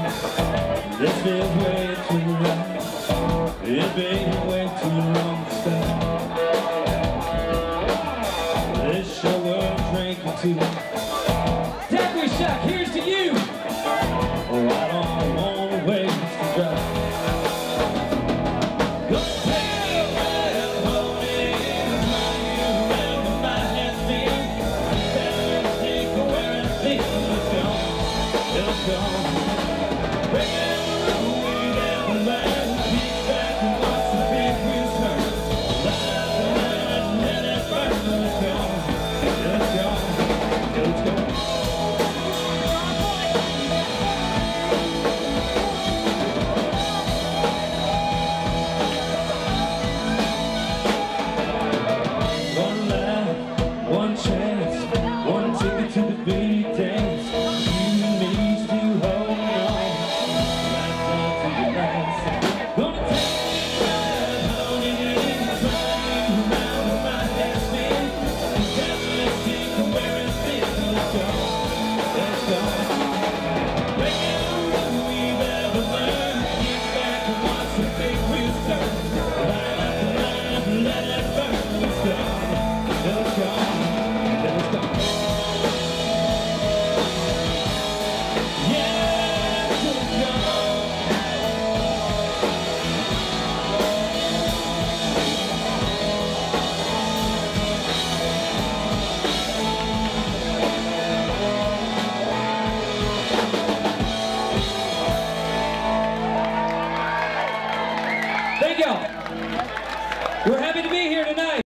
This feels way too long. It's been way too long to stop. This show we're drinking to. Daiquiri Shack, here's to you! Oh, I don't want to waste the drive. One chance, one ticket to the big dance. You and me still holding on, right down to the last. Gonna take you right home and find you around my destiny. Let's take where it's been. Let's go, let's go. Breaking the rule we've ever learned. Get back and watch the big wheels turn. Light up the lamp, let it burn. Let's go, let's go. Thank y'all. We're happy to be here tonight.